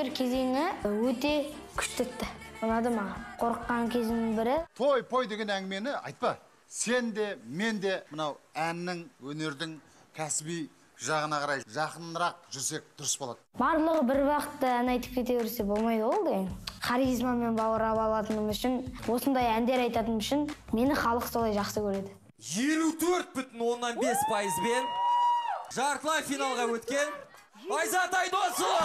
өнер кезеңі өте күшті өтті. Ұнады маған. Қорыққан кезімнің бірі. Той деген әңгімені айтпа. Сен де, мен де мынау әннің, өнердің кәсіби жағына қарай жақынырақ жүрсек дұрыс болады. Барлығы бір вақытта ән айтып кете берсе болмайды ол деген. Харизмамен бауырап алатыным үшін, осындай әндер айтатыным үшін мені халық солай жақсы көреді. 54,5%-бен жартылай финалға өткен Айзат Айдосұлы!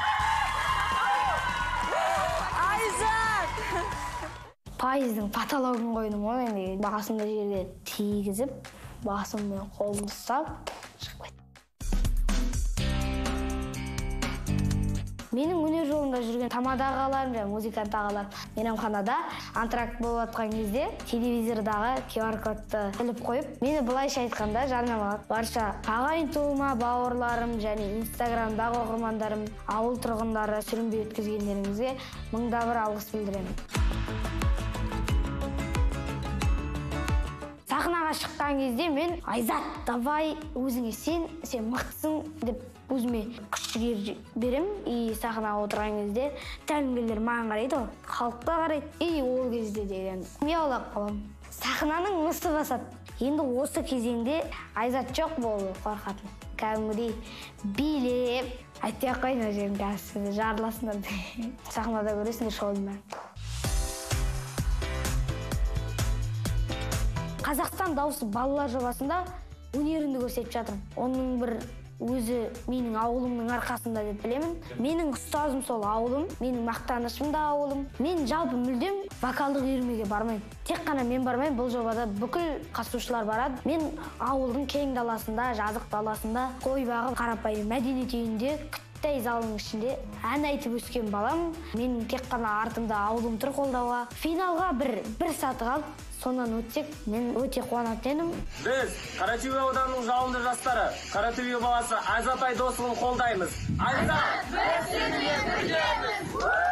Айзат! Пайыздың потологын қойдым ғой, енді басымды жерге тигізіп, басыммен қолымды ұстап, шығып кеттім. Менің өнер жолында жүрген тамада ағаларым және музыкант ағаларым мейрамханада антракт болып жатқан кезде телевизордағы QR-кодты іліп қойып, мені былайша айтқанда жарнамалады. Барша ағайын туылма бауырларым және Инстаграмдағы оқырмандарым, ауыл тұрғындары сүрінбей өткізгендеріңізге мыңда бір алғыс білдіремін. Сахнаға шыққан кезде мен Айзат, давай өзіңе сен мықтысың деп өзіме күш берем. И сахнаға отырған кезде тәлімгерлер маған қарайды ғой, халыққа қарайды. И ол кезде деген мияулап қалам. Сахнаның мысы басады. Енді осы кезеңде Айзат жоқ болды қорқатын. Кәдімгідей билеп, айтпай ақ қойыңдар жерін қазір жарыласыңдар. Сахнада көресіңдер шоудың бәрін. Қазақстан дауысы балалар жобасында өнерімді көрсетіп жатырмын. Оның бір өзі менің ауылымның арқасында деп білемін. Менің ұстазым сол ауылым, менің мақтанышым да ауылым. Мен жалпы мүлдем вокалдық үйірмеге бармаймын. Тек қана мен бармаймын, бұл жобада бүкіл қатысушылар барады. Мен ауылдың кең даласында, жазық даласында, қой бағып, қарапайым мәдениет үйінде, күттай залының ішінде ән айтып өскен балам. Менің тек қана артымда ауылым тұр қолдауға. Финалға бір саты қалды. Сонан өтсек, мен өте қуанатыным. Біз Қаратөбе ауданының жалынды жастары, Қаратөбе баласы Айзат Айдосұлын қолдаймыз. Айзат, біз сенімен біргеміз!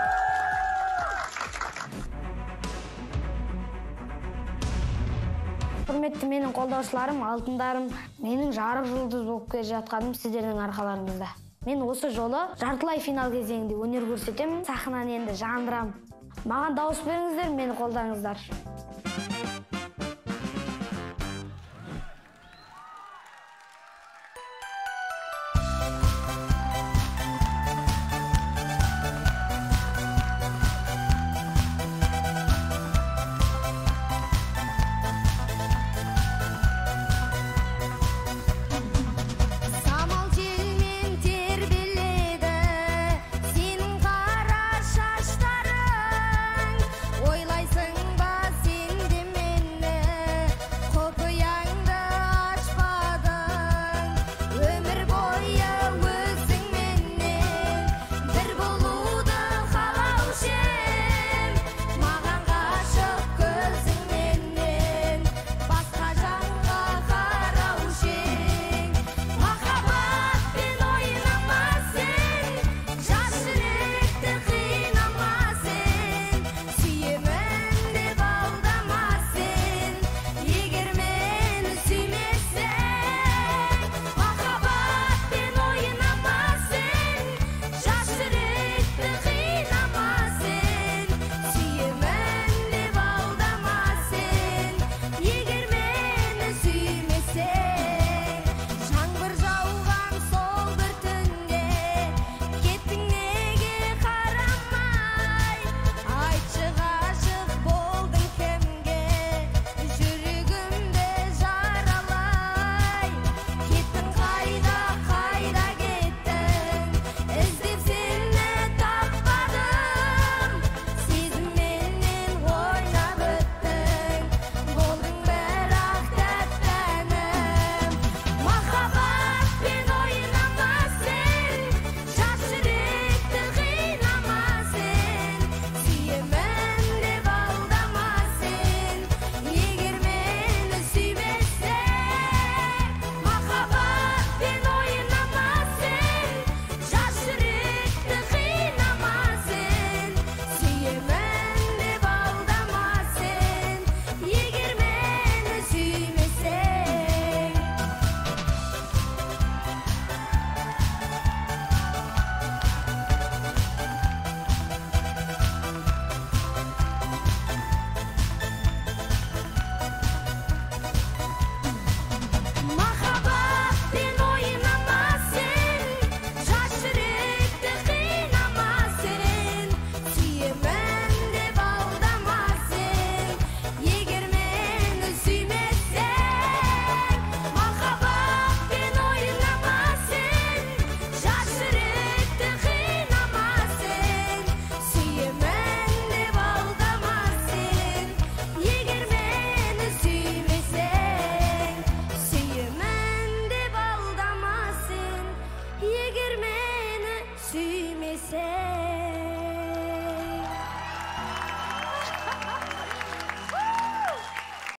Құрметті менің қолдаушыларым, алтындарым, менің жарық жұлдыз болып келе жатқаным сіздердің арқаларыңызда. Мен осы жолы жартылай финал кезеңінде өнер көрсетемін. Сахнаны енді жандырамын. Маған дауыс беріңіздер, мені қолдаңыздар.